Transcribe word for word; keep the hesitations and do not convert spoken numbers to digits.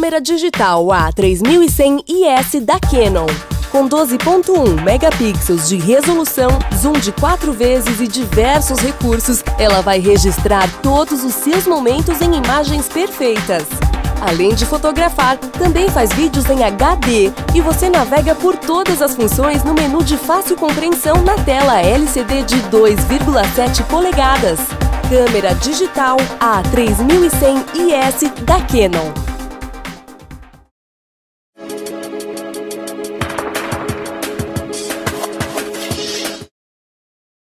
câmera digital A três mil e cem I S da Canon. Com doze ponto um megapixels de resolução, zoom de quatro vezes e diversos recursos, ela vai registrar todos os seus momentos em imagens perfeitas. Além de fotografar, também faz vídeos em H D e você navega por todas as funções no menu de fácil compreensão na tela L C D de dois vírgula sete polegadas. Câmera digital A três mil e cem I S da Canon.